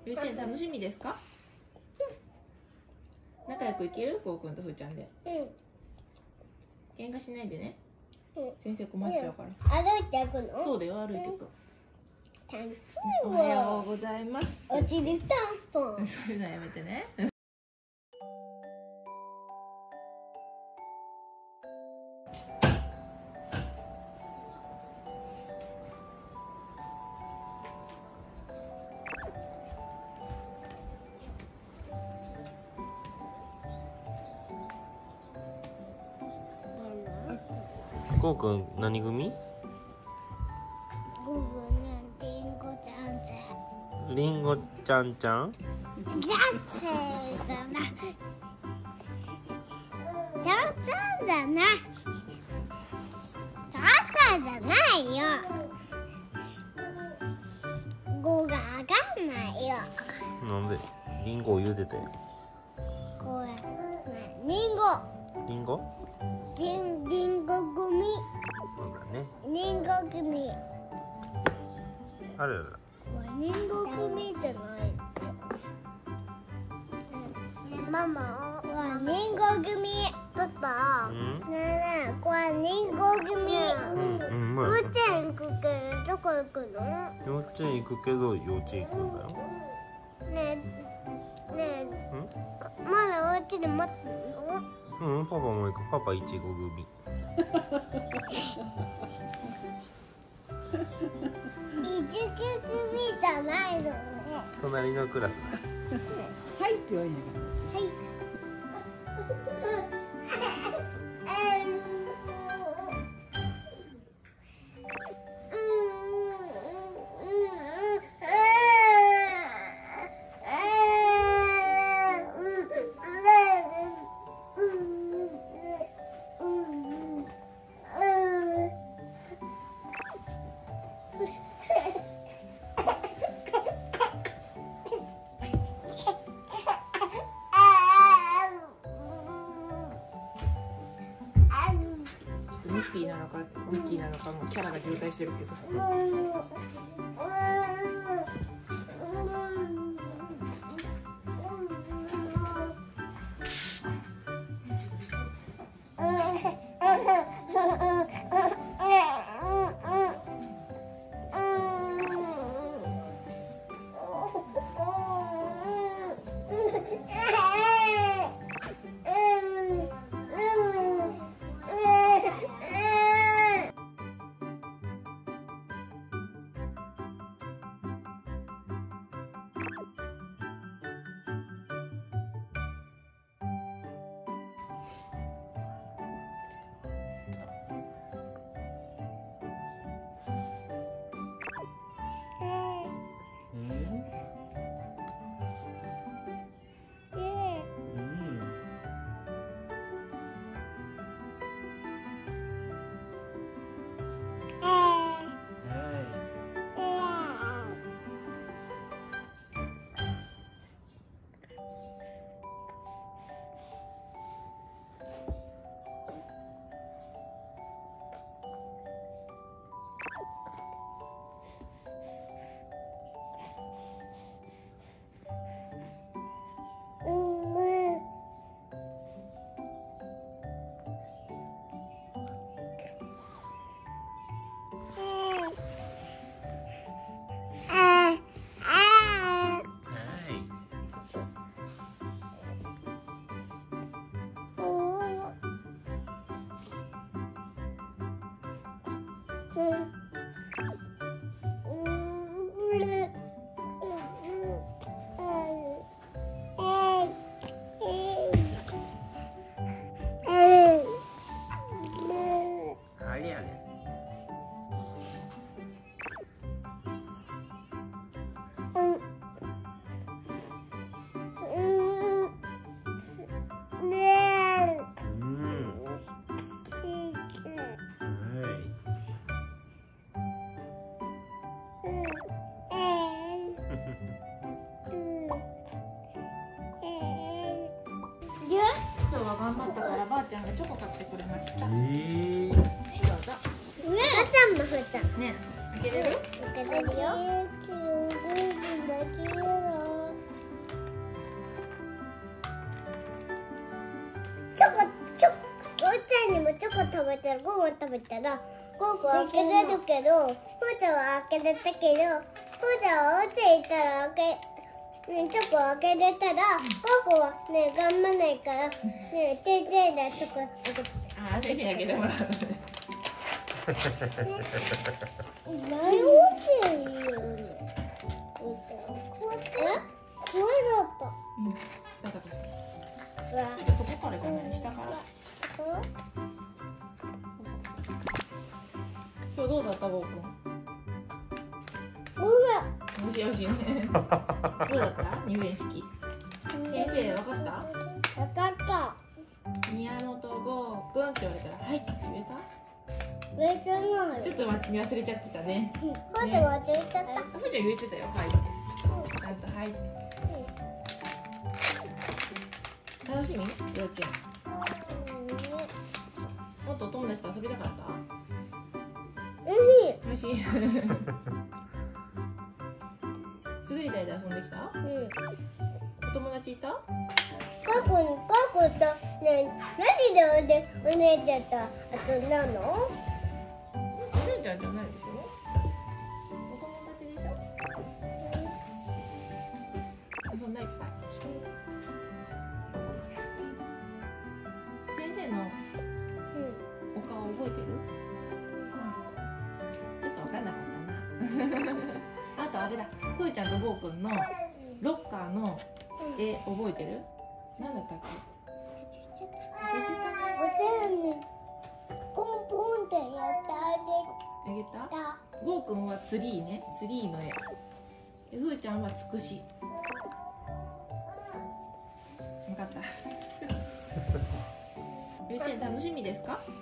幼稚園楽しみですか？仲良くいける？こうくんとふーちゃんで。喧嘩しないでね。先生困っちゃうから。 歩いていくの？ そうだよ、歩いていく。おおはようございます。 おちりたんぽん。 そういうのやめてね。 こうくん何組？ ゴブね、リンゴちゃんちゃん。 りんごちゃんちゃん？ じゃんちゃんだな。じゃんちゃんじゃない。じゃんちゃんじゃないよ。語が上がんないよ。 なんで？りんごを茹でて。 これ、リンゴ。 りんご？ リンゴ組。 そうだね。 リンゴ組。 あらら。 リンゴ組じゃない。ママはリンゴ組。パパ。ねえねえ、これリンゴ組。幼稚園行くけどどこ行くの？ 幼稚園行くけど幼稚園行くんだよ。 ねえねえ。まだお家で待ってるの？ パパも行く。パパいちご組。 いちご組じゃないのね。 隣のクラスだ。 はいって言われないかはい。 ミッフィーなのかミッキーなのかもキャラが渋滞してるけど。今日は頑張ったからばあちゃんがチョコ買ってくれました。どうぞ。 あちゃんもふーちゃん。 ね、開けれる？ 開けてるよ。 食べたらゴーゴン食べたらゴーゴン開けてるけどふーちゃんは開けてたけどふーちゃんはお家行ったらチョコ開けてたらゴーゴンはね頑張らないからねちいちゃいなチョコ開けてああ、先生に開けてもらう。 何落ちるよねこうやってだったうん。だからさ。 うわじゃあそこからじゃない、下から。今日どうだった、ゴーくん。おいしいおいしいね。どうだった入園式。先生、わかったわかった宮本ゴーくんって言われたら、はいって言えた言えてないちょっと忘れちゃってたね。 ふーちゃん忘れちゃったふーちゃん言えてたよ、はいって。ちゃんとはいって。楽しみ幼稚園。もっとお友達と遊びたかったおいしい。滑り台で遊んできたお友達いたかくとね何でお姉ちゃんと遊んだのお姉ちゃんじゃないでしょお友達でしょ遊んだいっぱい先生のお顔覚えてるちょっと分かんなかったなあとあれだふーちゃんとゴーくんのロッカーの絵覚えてる何だったっけお手にポンポンってやってあげたゴーくんはツリーねツリーの絵でふーちゃんはつくし分かった幼稚園楽しみですか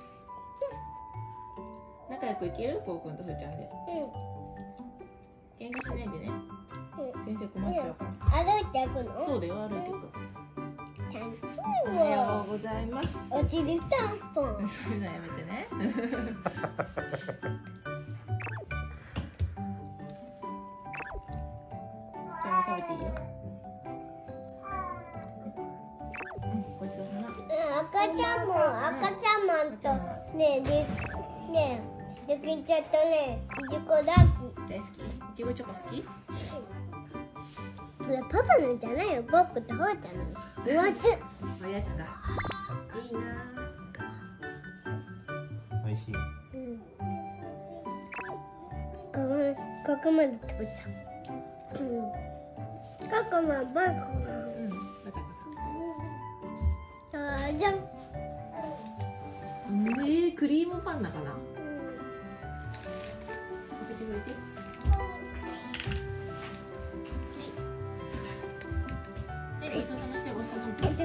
仲良くいけるゴーくんとふーちゃんで喧嘩しないでね先生困っちゃうから歩いていくのそうだよ歩いていく楽しおいはよわうございますおちりたんぽんそういうのやめてねじゃあ食べていいよごちそうさま赤ちゃんマンとねできちゃったねいちご大好き大好きいちごチョコ好きこれパパのじゃないよ僕とほうちゃんのおやつおやつがいいな美味しい。 ここまで食べちゃうここまでバカうんバタコさんじゃんクリームパンダかな口触れてはいごちそうさましてごちそうさま